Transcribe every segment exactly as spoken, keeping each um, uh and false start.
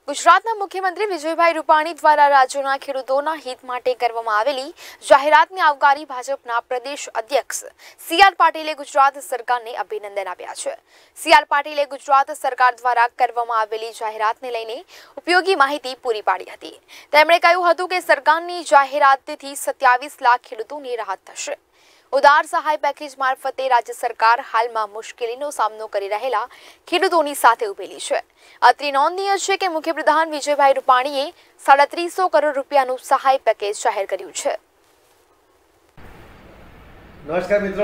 ગુજરાતના મુખ્યમંત્રી વિજયભાઈ રૂપાણી દ્વારા રાજ્યના ખેડૂતોના હિત માટે કરવામાં આવેલી જાહેરાતને આવકારી ભાજપના પ્રદેશ અધ્યક્ષ સી આર પાટીલે ગુજરાત સરકારને અભિનંદન આપ્યા છે। સી આર પાટીલે ગુજરાત સરકાર દ્વારા કરવામાં આવેલી જાહેરાતને લઈને ઉપયોગી માહિતી પૂરી પાડી હતી। તેમણે કહ્યું હતું કે સરકારની જાહેરાતથી સત્યાવીસ લાખ ખેડૂતોને રાહત થશે। ઉદાર સહાય પેકેજ મારફતે રાજ્ય સરકાર હાલમાં મુશ્કેલીનો સામનો કરી રહેલા ખેડૂતોની સાથે ઉભેલી છે। અત્રે નોંધનીય છે કે મુખ્યપ્રધાન વિજયભાઈ રૂપાણીએ સાડત્રીસો કરોડ રૂપિયાનું સહાય પેકેજ જાહેર કર્યું છે। નમસ્કાર મિત્રો,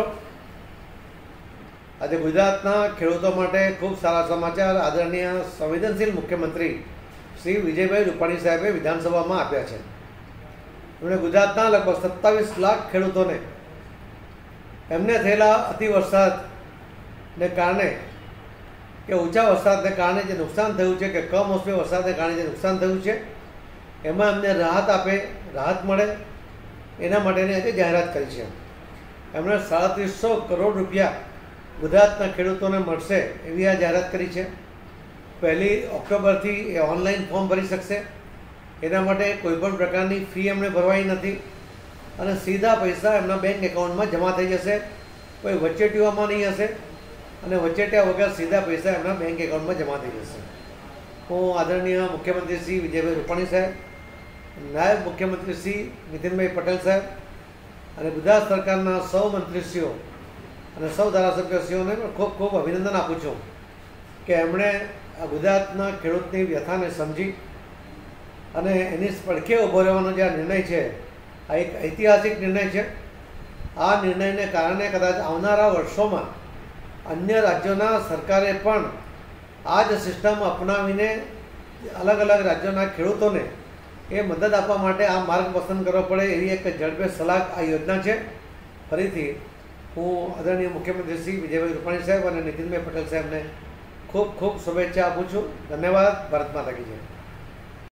આજે ગુજરાતના ખેડૂતો માટે ખૂબ સારા સમાચાર આદરણીય સંવેદનશીલ મુખ્યમંત્રી શ્રી વિજયભાઈ રૂપાણી સાહેબે વિધાનસભામાં આપ્યા છે। તેમણે ગુજરાતના લગભગ સત્તાવીસ લાખ ખેડૂતોને એમને થયેલા અતિવરસાદને કારણે કે ઊંચા વરસાદને કારણે જે નુકસાન થયું છે કે કમોસમી વરસાદને કારણે જે નુકસાન થયું છે એમાં એમને રાહત આપે, રાહત મળે એના માટેની આજે જાહેરાત કરી છે। એમણે સાડત્રીસો કરોડ રૂપિયા ગુજરાતના ખેડૂતોને મળશે એવી આ જાહેરાત કરી છે। પહેલી ઓક્ટોબરથી એ ઓનલાઈન ફોર્મ ભરી શકશે, એના માટે કોઈપણ પ્રકારની ફી એમણે ભરવાની નથી અને સીધા પૈસા એમના બેંક એકાઉન્ટમાં જમા થઈ જશે। કોઈ વચેટીઓમાં નહીં હશે અને વચેટિયા વગર સીધા પૈસા એમના બેંક એકાઉન્ટમાં જમા થઈ જશે। હું આદરણીય મુખ્યમંત્રી શ્રી વિજયભાઈ રૂપાણી સાહેબ, નાયબ મુખ્યમંત્રી શ્રી નીતિનભાઈ પટેલ સાહેબ અને ગુજરાત સરકારના સૌ મંત્રીશ્રીઓ અને સૌ ધારાસભ્યશ્રીઓને પણ ખૂબ ખૂબ અભિનંદન આપું છું કે એમણે આ ગુજરાતના ખેડૂતની વ્યથાને સમજી અને એની પડખે ઊભો રહેવાનો જે આ નિર્ણય છે આ એક ઐતિહાસિક નિર્ણય છે। આ નિર્ણયને કારણે કદાચ આવનારા વર્ષોમાં અન્ય રાજ્યોના સરકારે પણ આ જ સિસ્ટમ અપનાવીને અલગ અલગ રાજ્યોના ખેડૂતોને એ મદદ આપવા માટે આ માર્ગ પસંદ કરવો પડે એવી એક ઝડપે સલાહ આ યોજના છે। ફરીથી હું આદરણીય મુખ્યમંત્રી શ્રી વિજયભાઈ રૂપાણી સાહેબ અને નીતિનભાઈ પટેલ સાહેબને ખૂબ ખૂબ શુભેચ્છા આપું છું। ધન્યવાદ। ભારત માતા કી જય।